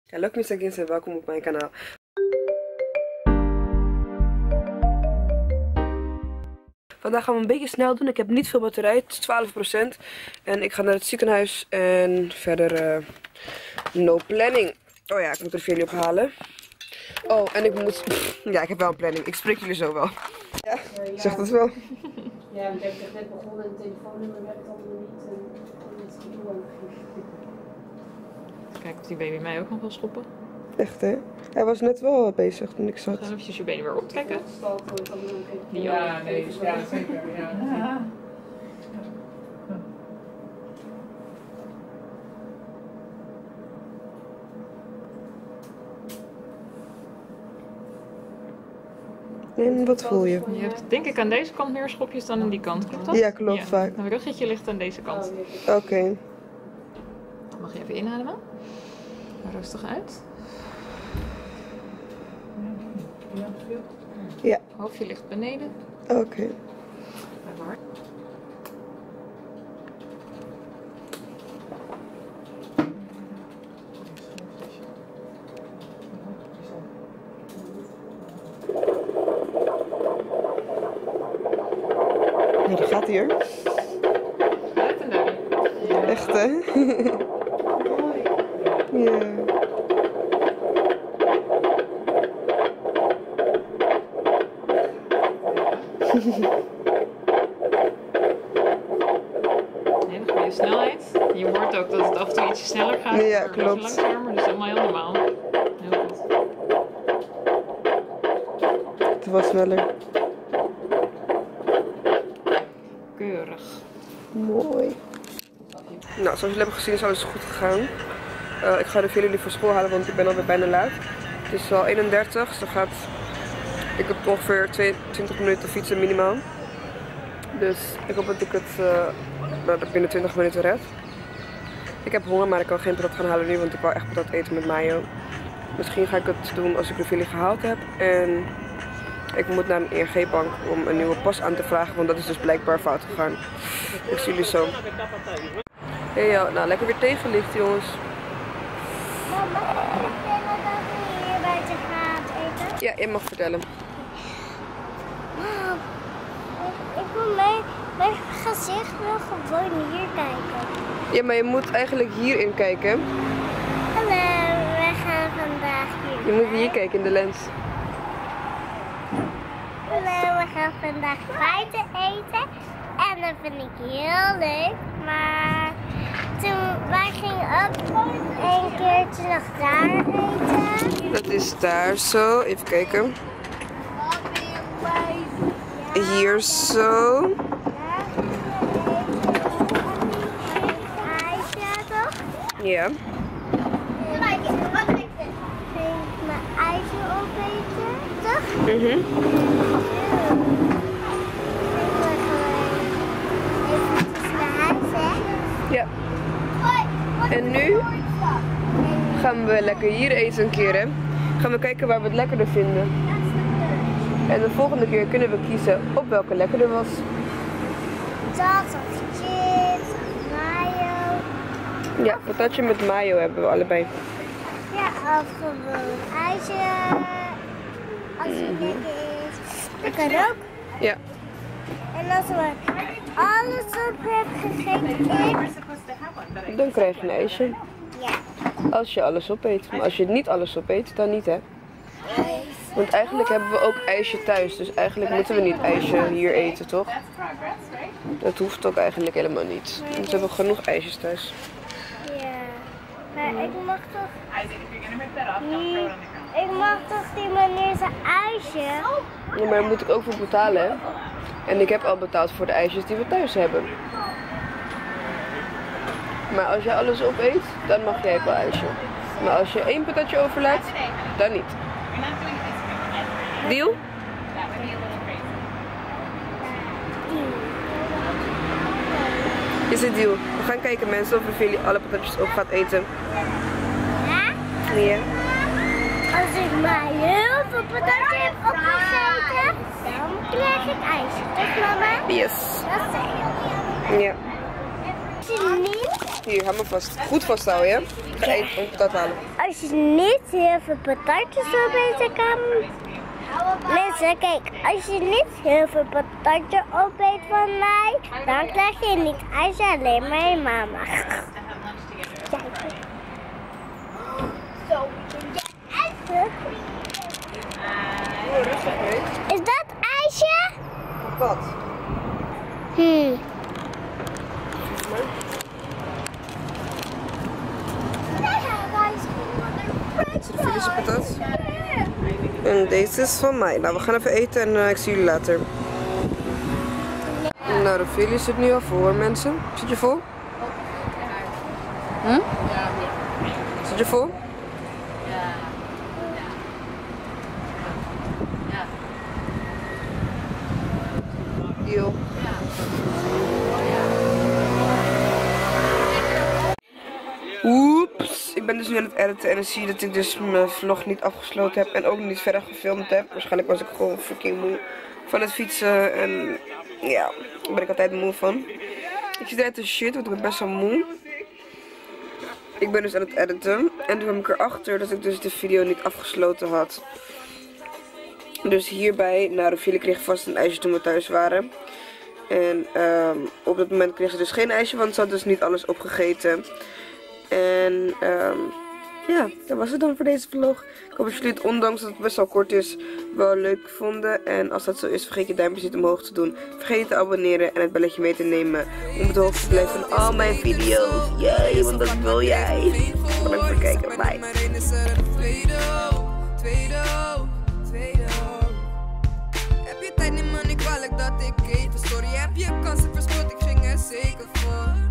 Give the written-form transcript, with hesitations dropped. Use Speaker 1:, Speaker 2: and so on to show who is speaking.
Speaker 1: Hallo mensen en welkom op mijn kanaal. Vandaag gaan we een beetje snel doen. Ik heb niet veel batterij, het is 12%. En ik ga naar het ziekenhuis en verder no planning. Oh ja, ik moet er veel ophalen. Oh, en ik moet... Ja, ik heb wel een planning. Ik spreek jullie zo wel. Ja, zeg dat wel.
Speaker 2: Ja, ik heb net begonnen en het telefoonnummer werkt allemaal niet.
Speaker 3: Kijken of die baby mij ook nog wil schoppen.
Speaker 1: Echt hè? Hij was net wel bezig toen ik zat.
Speaker 3: Ga eventjes je benen weer optrekken.
Speaker 2: Ja, nee, ja, zeker. Ja.
Speaker 1: En wat voel je?
Speaker 3: Je hebt denk ik aan deze kant meer schopjes dan aan die kant, klopt dat?
Speaker 1: Ja, klopt vaak.
Speaker 3: Mijn ruggetje ligt aan deze kant.
Speaker 1: Oké.
Speaker 3: Mag je even inademen? Rustig uit.
Speaker 1: Ja.
Speaker 3: Hoofdje ligt beneden.
Speaker 1: Oké. Nee, die gaat hier.
Speaker 3: Uit en daar.
Speaker 1: Echt hè? Ja.
Speaker 3: Hele goede snelheid. Je hoort ook dat het af en toe ietsje sneller gaat.
Speaker 1: Ja,
Speaker 3: maar
Speaker 1: klopt.
Speaker 3: ietsje langzamer, dus allemaal heel normaal. Heel goed.
Speaker 1: Het was sneller.
Speaker 3: Keurig.
Speaker 1: Mooi. Nou, zoals jullie hebben gezien is alles goed gegaan. Ik ga de jullie voor school halen, want ik ben alweer bijna laat. Het is al 31, dus ik heb ongeveer 22 minuten fietsen minimaal. Dus ik hoop dat ik het binnen 20 minuten red. Ik heb honger, maar ik kan geen patat gaan halen nu, want ik wil echt patat eten met mayo. Misschien ga ik het doen als ik de jullie gehaald heb. En ik moet naar een ERG-bank om een nieuwe pas aan te vragen, want dat is dus blijkbaar fout gegaan. Ik zie jullie zo. Hey, ja, nou lekker weer tegenlicht jongens.
Speaker 4: Mama, mag ik vertellen dat we hier buiten gaan eten?
Speaker 1: Ja, je mag vertellen.
Speaker 4: Mam, ik wil mijn gezicht wil gewoon hier kijken.
Speaker 1: Ja, maar je moet eigenlijk hierin kijken.
Speaker 4: Hallo, we gaan vandaag hier.
Speaker 1: Je moet hier kijken in de lens.
Speaker 4: Hallo, we gaan vandaag buiten eten. En dat vind ik heel leuk. Maar wij gingen ook een keertje nog daar eten.
Speaker 1: Dat is daar zo. Even kijken. Hier zo.
Speaker 4: IJsje toch?
Speaker 1: Ja.
Speaker 4: Kijk, wat ik mijn ijsje opeten, toch?
Speaker 1: Mhm.
Speaker 4: Eventjes naar huis, hè?
Speaker 1: Ja. En nu gaan we lekker hier eten een keer, hè. Gaan we kijken waar we het lekkerder vinden. En de volgende keer kunnen we kiezen op welke lekkerder was.
Speaker 4: Dat of chips, of mayo.
Speaker 1: Ja, patatje met mayo hebben we allebei.
Speaker 4: Ja, of gewoon ijsje. Als het lekker is. Dat kan ook.
Speaker 1: Ja.
Speaker 4: En als we alles op hebben gegeten,
Speaker 1: Dan krijg je een ijsje.
Speaker 4: ja.
Speaker 1: Als je alles opeet. Maar als je niet alles opeet, dan niet, hè. Want eigenlijk hebben we ook ijsje thuis. Dus eigenlijk moeten we niet ijsje hier eten, toch? Dat hoeft ook eigenlijk helemaal niet. Want we hebben genoeg ijsjes thuis.
Speaker 4: Ja. Maar ik mag toch niet... Ik mag toch die meneer zijn ijsje?
Speaker 1: Ja, maar daar moet ik ook voor betalen, hè. En ik heb al betaald voor de ijsjes die we thuis hebben. Maar als je alles opeet, dan mag jij wel ijsje. Maar als je één patatje overlaat, dan niet. Deal? Is het deal? We gaan kijken mensen of jullie alle patatjes op gaat eten.
Speaker 4: Ja?
Speaker 1: Ja.
Speaker 4: Als ik maar heel veel patatje heb opgegeten, dan krijg ik ijsje. Toch mama?
Speaker 1: Yes.
Speaker 4: Dat zei je.
Speaker 1: Ja.
Speaker 4: Als je niet
Speaker 1: Hier, hou me vast. Goed vasthouden, ja? Ik ga eten om patat halen.
Speaker 4: Als je niet heel veel patatjes opeten kan... Mensen, kijk, als je niet heel veel patatjes opeet van mij, dan krijg je niet ijs, alleen maar je mama.
Speaker 1: Oh, rustig mee.
Speaker 4: Is dat ijsje?
Speaker 1: Wat?
Speaker 4: Geef
Speaker 1: maar. Dit is een patat. En deze is van mij. Nou, we gaan even eten en ik zie jullie later. Nou, de file zit nu al vol hoor, mensen. Zit je vol?
Speaker 3: Hm?
Speaker 1: Zit je vol? Deal. Oeps, ik ben dus nu aan het editen en dan zie je dat ik dus mijn vlog niet afgesloten heb en ook niet verder gefilmd heb. Waarschijnlijk was ik gewoon fucking moe van het fietsen en ja, daar ben ik altijd moe van. Ik zit uit de shit, want ik ben best wel moe. Ik ben dus aan het editen en toen kwam ik erachter dat ik dus de video niet afgesloten had. Dus hierbij, nou de file kreeg vast een ijsje toen we thuis waren. En op dat moment kreeg ze dus geen ijsje, want ze had dus niet alles opgegeten. En ja, dat was het dan voor deze vlog. Ik hoop dat jullie het, ondanks dat het best wel kort is, wel leuk vonden. En als dat zo is, vergeet je duimpjes niet omhoog te doen. Vergeet niet te abonneren en het belletje mee te nemen om op de hoogte te blijven van al mijn video's. Yay, want dat wil jij. Bedankt voor het kijken. Bye. Heb je tijd, neem me niet kwalijk dat ik even. Sorry, heb je kansen verspot, ik ging er zeker voor.